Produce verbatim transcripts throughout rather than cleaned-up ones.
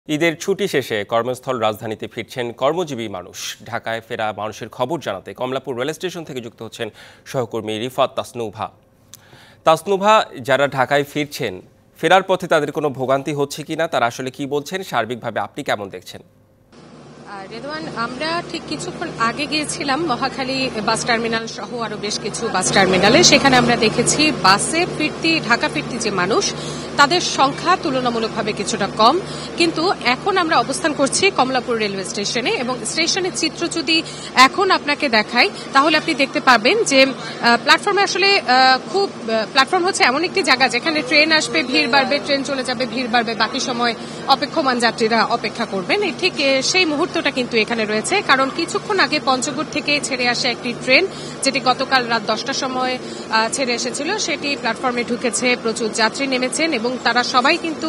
ঈদের ছুটি শেষে কর্মস্থল রাজধানীতে ফিরছেন কর্মজীবী মানুষ। ঢাকায় ফেরা মানুষের খবর জানাতে কমলাপুর রেল স্টেশন থেকে যুক্ত হচ্ছেন সহকর্মী রিফাত তাসনুভা। তাসনুভা, যারা ঢাকায় ফিরছেন, ফেরার পথে তাদের কোনো ভোগান্তি হচ্ছে কিনা, তারা আসলে কি বলছেন, সার্বিকভাবে আপনি কেমন দেখছেন? রেদওয়ান, আমরা ঠিক কিছুক্ষণ আগে গিয়েছিলাম মহাখালী বাস টার্মিনাল সহ আরো বেশ কিছু বাস টার্মিনালে। সেখানে আমরা দেখেছি বাসে ফিরতি ঢাকা ফিরতি যে মানুষ, তাদের সংখ্যা তুলনামূলকভাবে কিছুটা কম। কিন্তু এখন আমরা অবস্থান করছি কমলাপুর রেলওয়ে স্টেশনে, এবং স্টেশনের চিত্র যদি এখন আপনাকে দেখাই তাহলে আপনি দেখতে পাবেন যে প্ল্যাটফর্মে আসলে খুব প্ল্যাটফর্ম হচ্ছে এমন একটি জায়গা যেখানে ট্রেন আসবে, ভিড় বাড়বে, ট্রেন চলে যাবে, ভিড় বাড়বে, বাকি সময় অপেক্ষমান যাত্রীরা অপেক্ষা করবেন। ঠিক সেই মুহূর্তটা কিন্তু এখানে রয়েছে, কারণ কিছুক্ষণ আগে পঞ্চগড় থেকে ছেড়ে আসে একটি ট্রেন, যেটি গতকাল রাত দশটার সময় ছেড়ে এসেছিল। সেটি প্ল্যাটফর্মে ঢুকেছে, প্রচুর যাত্রী নেমেছেন এবং তারা সবাই কিন্তু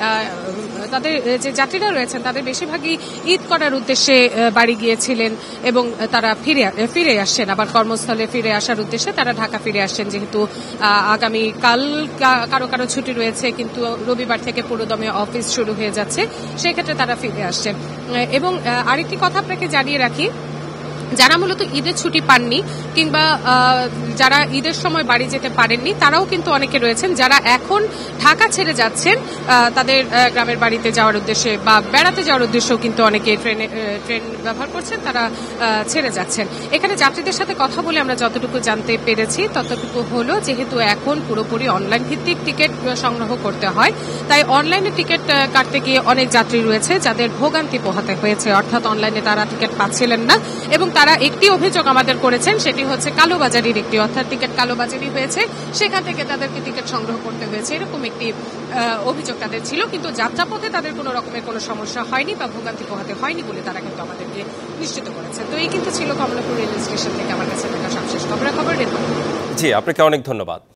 তাদের যে যাত্রীরা রয়েছেন তাদের বেশিরভাগই ঈদ করার উদ্দেশ্যে বাড়ি গিয়েছিলেন এবং তারা ফিরে ফিরে আসছেন, আবার কর্মস্থলে ফিরে আসার উদ্দেশ্যে তারা ঢাকা ফিরে আসছেন। যেহেতু আগামী কাল কারো কারো ছুটি রয়েছে, কিন্তু রবিবার থেকে পুরোদমে অফিস শুরু হয়ে যাচ্ছে, সেক্ষেত্রে তারা ফিরে আসছেন। এবং আরেকটি কথা আপনাকে জানিয়ে রাখি, যারা মূলত ঈদের ছুটি পাননি কিংবা যারা ঈদের সময় বাড়ি যেতে পারেননি, তারাও কিন্তু অনেকে রয়েছেন যারা এখন ঢাকা ছেড়ে যাচ্ছেন তাদের গ্রামের বাড়িতে যাওয়ার উদ্দেশ্যে বা বেড়াতে যাওয়ার উদ্দেশ্যেও কিন্তু অনেকে ট্রেনে ট্রেন ব্যবহার করছেন, তারা ছেড়ে যাচ্ছেন। এখানে যাত্রীদের সাথে কথা বলে আমরা যতটুকু জানতে পেরেছি ততটুকু হলো, যেহেতু এখন পুরোপুরি অনলাইন ভিত্তিক টিকিট সংগ্রহ করতে হয়, তাই অনলাইনে টিকিট কাটতে গিয়ে অনেক যাত্রী রয়েছে যাদের ভোগান্তি পোহাতে হয়েছে, অর্থাৎ অনলাইনে তারা টিকিট পাচ্ছিলেন না। এবং তারা একটি অভিযোগ আমাদের করেছেন, সেটি হচ্ছে কালোবাজারির একটি, অর্থাৎ টিকিট কালোবাজারি হয়েছে, সেখান থেকে তাদেরকে টিকিট সংগ্রহ করতে হয়েছে, এরকম একটি অভিযোগ তাদের ছিল। কিন্তু যাত্রাপথে তাদের কোনো রকমের কোনো সমস্যা হয়নি বা ভোগান্তি পোহাতে হয়নি বলে তারা কিন্তু আমাদেরকে নিশ্চিত করেছে। তো এই কিন্তু ছিল কমলাপুর রেলওয়ে স্টেশন থেকে আমার কাছে থাকা সবশেষ খবরাখবর। জি, আপনাকে অনেক ধন্যবাদ।